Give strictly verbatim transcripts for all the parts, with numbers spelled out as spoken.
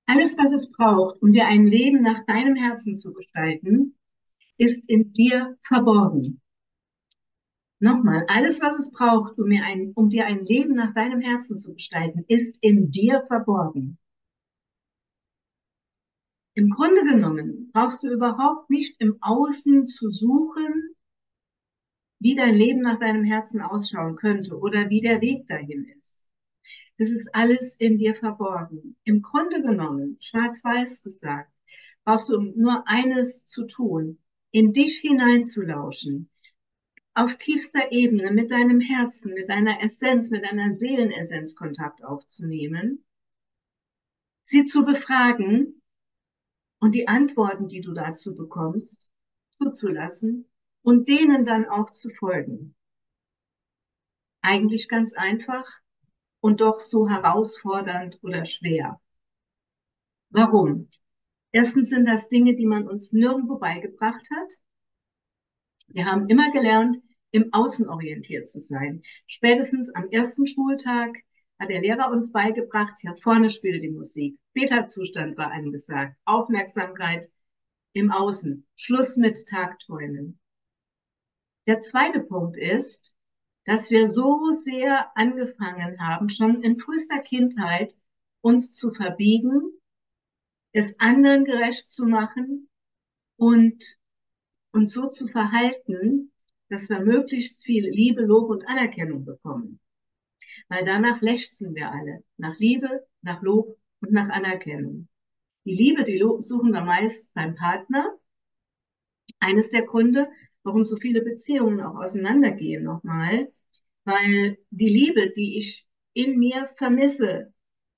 Alles, was es braucht, um dir ein Leben nach deinem Herzen zu gestalten, ist in dir verborgen. Nochmal, alles, was es braucht, um, mir ein, um dir ein Leben nach deinem Herzen zu gestalten, ist in dir verborgen. Im Grunde genommen brauchst du überhaupt nicht im Außen zu suchen, wie dein Leben nach deinem Herzen ausschauen könnte oder wie der Weg dahin ist. Das ist alles in dir verborgen. Im Grunde genommen, schwarz-weiß gesagt, brauchst du nur eines zu tun, in dich hineinzulauschen, auf tiefster Ebene mit deinem Herzen, mit deiner Essenz, mit deiner Seelenessenz Kontakt aufzunehmen, sie zu befragen und die Antworten, die du dazu bekommst, zuzulassen und denen dann auch zu folgen. Eigentlich ganz einfach und doch so herausfordernd oder schwer. Warum? Erstens sind das Dinge, die man uns nirgendwo beigebracht hat. Wir haben immer gelernt, im Außen orientiert zu sein. Spätestens am ersten Schultag hat der Lehrer uns beigebracht, hier vorne spielt die Musik. Beta-Zustand war angesagt. Aufmerksamkeit im Außen. Schluss mit Tagträumen. Der zweite Punkt ist, dass wir so sehr angefangen haben, schon in frühester Kindheit uns zu verbiegen, es anderen gerecht zu machen und uns so zu verhalten, dass wir möglichst viel Liebe, Lob und Anerkennung bekommen. Weil danach lechzen wir alle. Nach Liebe, nach Lob und nach Anerkennung. Die Liebe, die suchen wir meist beim Partner. Eines der Gründe, warum so viele Beziehungen auch auseinandergehen nochmal, weil die Liebe, die ich in mir vermisse,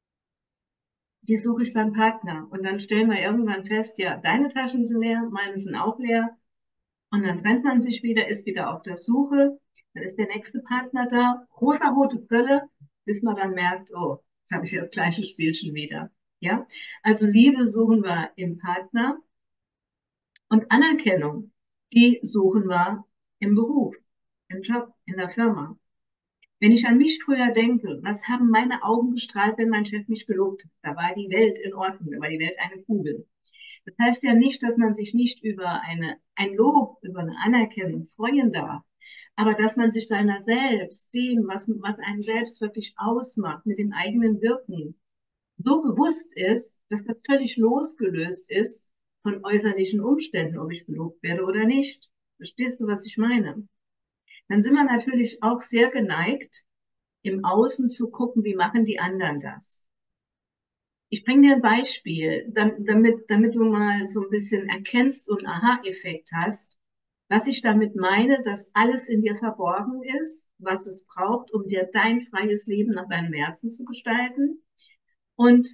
die suche ich beim Partner. Und dann stellen wir irgendwann fest, ja, deine Taschen sind leer, meine sind auch leer. Und dann trennt man sich wieder, ist wieder auf der Suche. Dann ist der nächste Partner da, rosa-rote Brille, bis man dann merkt, oh, jetzt habe ich ja das gleiche Spielchen wieder. Ja, also Liebe suchen wir im Partner und Anerkennung, die suchen wir im Beruf, im Job, in der Firma. Wenn ich an mich früher denke, was haben meine Augen gestrahlt, wenn mein Chef mich gelobt hat? Da war die Welt in Ordnung, da war die Welt eine Kugel. Das heißt ja nicht, dass man sich nicht über eine, ein Lob, über eine Anerkennung freuen darf, aber dass man sich seiner selbst, dem, was, was einen selbst wirklich ausmacht, mit dem eigenen Wirken, so bewusst ist, dass das völlig losgelöst ist von äußerlichen Umständen, ob ich gelobt werde oder nicht. Verstehst du, was ich meine? Dann sind wir natürlich auch sehr geneigt, im Außen zu gucken, wie machen die anderen das. Ich bringe dir ein Beispiel, damit, damit du mal so ein bisschen erkennst und Aha-Effekt hast, was ich damit meine, dass alles in dir verborgen ist, was es braucht, um dir dein freies Leben nach deinem Herzen zu gestalten und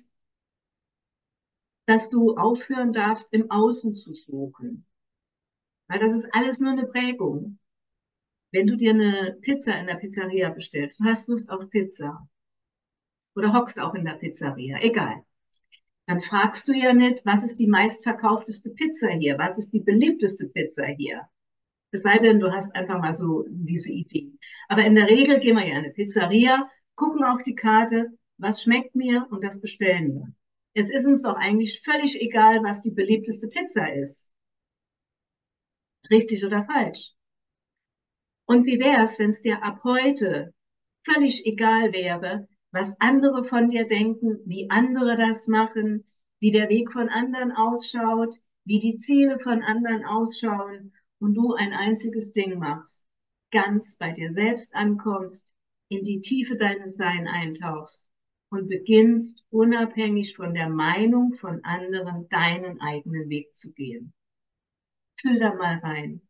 dass du aufhören darfst, im Außen zu suchen. Weil das ist alles nur eine Prägung. Wenn du dir eine Pizza in der Pizzeria bestellst, du hast Lust auf Pizza oder hockst auch in der Pizzeria, egal. Dann fragst du ja nicht, was ist die meistverkaufteste Pizza hier? Was ist die beliebteste Pizza hier? Es sei denn, du hast einfach mal so diese Idee. Aber in der Regel gehen wir ja in eine Pizzeria, gucken auf die Karte, was schmeckt mir und das bestellen wir. Es ist uns doch eigentlich völlig egal, was die beliebteste Pizza ist. Richtig oder falsch? Und wie wäre es, wenn es dir ab heute völlig egal wäre, was andere von dir denken, wie andere das machen, wie der Weg von anderen ausschaut, wie die Ziele von anderen ausschauen und du ein einziges Ding machst, ganz bei dir selbst ankommst, in die Tiefe deines Seins eintauchst und beginnst unabhängig von der Meinung von anderen deinen eigenen Weg zu gehen. Fühl da mal rein.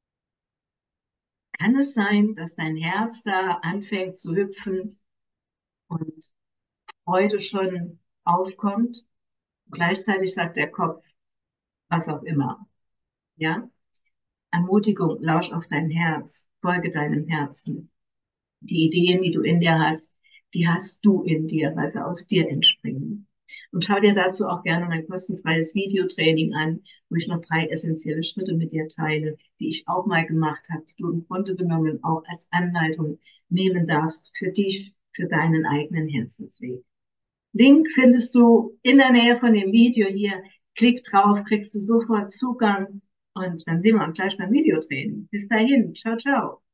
Kann es sein, dass dein Herz da anfängt zu hüpfen und Freude schon aufkommt? Gleichzeitig sagt der Kopf, was auch immer. Ja? Ermutigung, lausch auf dein Herz, folge deinem Herzen. Die Ideen, die du in dir hast, die hast du in dir, weil sie aus dir entspringen. Und schau dir dazu auch gerne mein kostenfreies Videotraining an, wo ich noch drei essentielle Schritte mit dir teile, die ich auch mal gemacht habe, die du im Grunde genommen auch als Anleitung nehmen darfst für dich, für deinen eigenen Herzensweg. Link findest du in der Nähe von dem Video hier. Klick drauf, kriegst du sofort Zugang und dann sehen wir uns gleich beim Videodrehen. Bis dahin, ciao, ciao.